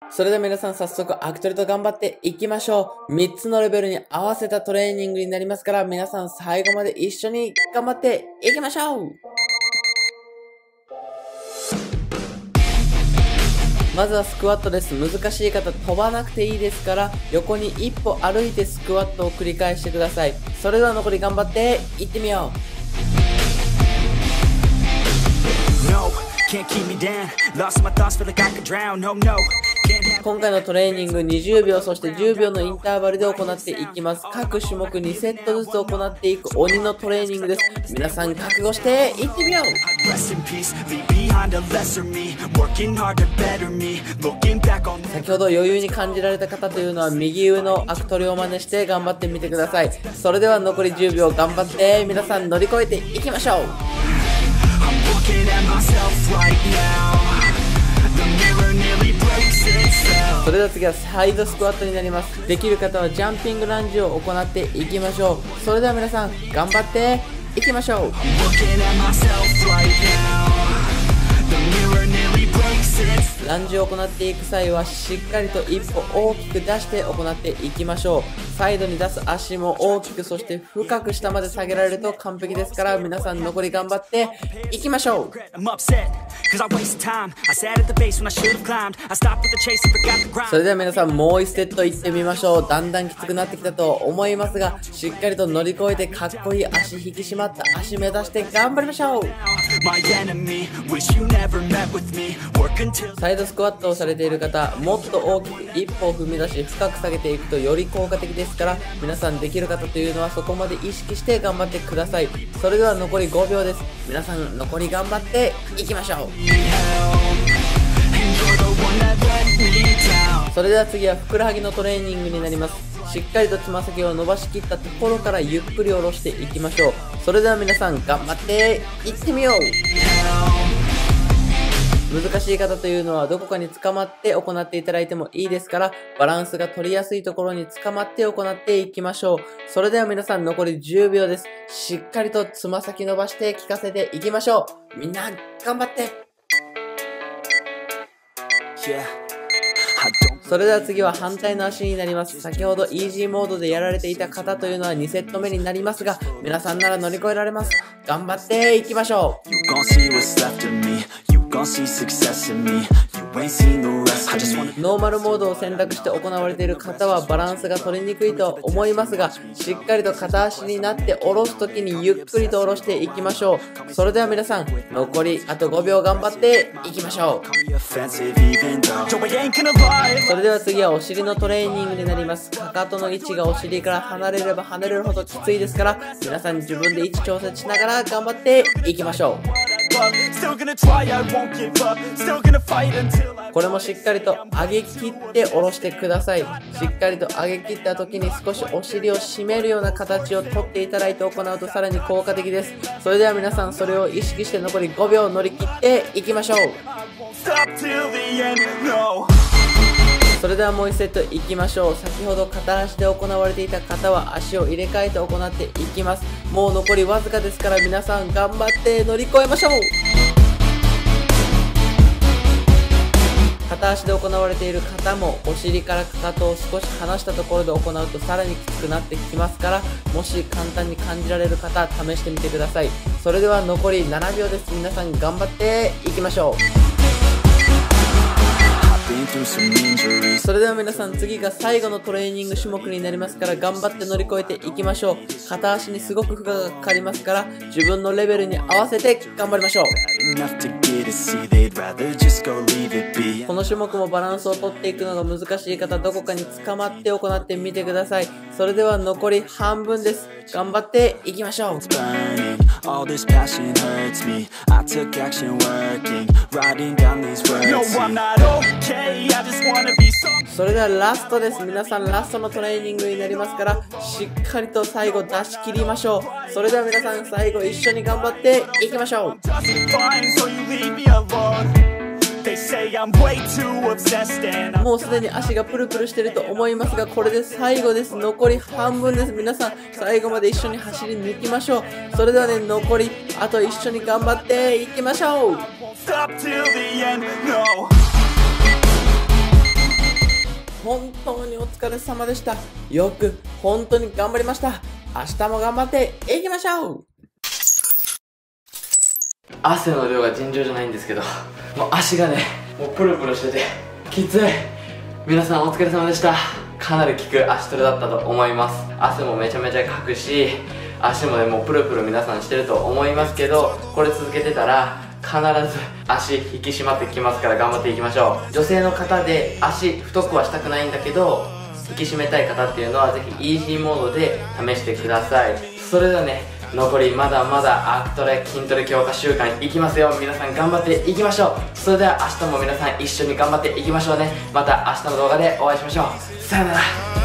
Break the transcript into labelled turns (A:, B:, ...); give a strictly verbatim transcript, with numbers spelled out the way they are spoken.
A: それでは皆さん早速アクトレと頑張っていきましょう。みっつのレベルに合わせたトレーニングになりますから、皆さん最後まで一緒に頑張っていきましょう。まずはスクワットです。難しい方飛ばなくていいですから、横に一歩歩いてスクワットを繰り返してください。それでは残り頑張っていってみよう。今回のトレーニングにじゅうびょうそしてじゅうびょうのインターバルで行っていきます。各種目にセットずつ行っていく鬼のトレーニングです。皆さん覚悟していってみよう。先ほど余裕に感じられた方というのは右上のアクトレを真似して頑張ってみてください。それでは残りじゅうびょう頑張って皆さん乗り越えていきましょう。それでは次はサイドスクワットになります。できる方はジャンピングランジを行っていきましょう。それでは皆さん頑張っていきましょう。ランジを行っていく際はしっかりと一歩大きく出して行っていきましょう。サイドに出す足も大きくそして深く下まで下げられると完璧ですから、皆さん残り頑張っていきましょう。それでは皆さんもういちセットいってみましょう。だんだんきつくなってきたと思いますが、しっかりと乗り越えてかっこいい足引き締まった足目指して頑張りましょう。サイドスクワットをされている方、もっと大きく一歩を踏み出し深く下げていくとより効果的ですから、皆さんできる方というのはそこまで意識して頑張ってください。それでは残りごびょうです。皆さん残り頑張っていきましょう。それでは次はふくらはぎのトレーニングになります。しっかりとつま先を伸ばしきったところからゆっくり下ろしていきましょう。それでは皆さん頑張っていってみよう。難しい方というのはどこかに捕まって行っていただいてもいいですから、バランスが取りやすいところに捕まって行っていきましょう。それでは皆さん残りじゅうびょうです。しっかりとつま先伸ばして効かせていきましょう。みんな頑張って。それでは次は反対の足になります。先ほどイージーモードでやられていた方というのはにセット目になりますが、皆さんなら乗り越えられます。頑張っていきましょう。ノーマルモードを選択して行われている方はバランスが取りにくいと思いますが、しっかりと片足になって下ろすときにゆっくりと下ろしていきましょう。それでは皆さん残りあとごびょう頑張っていきましょう。それでは次はお尻のトレーニングになります。かかとの位置がお尻から離れれば離れるほどきついですから、皆さん自分で位置調節しながら頑張っていきましょう。これもしっかりと上げ切って下ろしてください。しっかりと上げ切った時に少しお尻を締めるような形をとっていただいて行うとさらに効果的です。それでは皆さんそれを意識して残りごびょう乗り切っていきましょう。それではもういちセットいきましょう。先ほど片足で行われていた方は足を入れ替えて行っていきます。もう残りわずかですから皆さん頑張って乗り越えましょう。片足で行われている方もお尻からかかとを少し離したところで行うとさらにきつくなってきますから、もし簡単に感じられる方試してみてください。それでは残りななびょうです。皆さん頑張っていきましょう。それでは皆さん次が最後のトレーニング種目になりますから、頑張って乗り越えていきましょう。片足にすごく負荷がかかりますから、自分のレベルに合わせて頑張りましょう。この種目もバランスをとっていくのが難しい方、どこかに捕まって行ってみてください。それでは残り半分です。頑張っていきましょう。それではラストです。皆さんラストのトレーニングになりますから、しっかりと最後出し切りましょう。それでは皆さん最後一緒に頑張っていきましょう。もうすでに足がプルプルしてると思いますが、これで最後です。残り半分です。皆さん最後まで一緒に走り抜きましょう。それではね、残りあと一緒に頑張っていきましょう。 本当にお疲れ様でした。よく本当に頑張りました。明日も頑張っていきましょう。汗の量が尋常じゃないんですけど、もう足がね、もうプルプルしててきつい。皆さんお疲れ様でした。かなり効く足トレだったと思います。汗もめちゃめちゃかくし、足もねもうプルプル皆さんしてると思いますけど、これ続けてたら必ず足引き締まってきますから頑張っていきましょう。女性の方で足太くはしたくないんだけど引き締めたい方っていうのはぜひイージーモードで試してください。それではね、残りまだまだアークトレ筋トレ強化週間いきますよ。皆さん頑張っていきましょう。それでは明日も皆さん一緒に頑張っていきましょうね。また明日の動画でお会いしましょう。さよなら。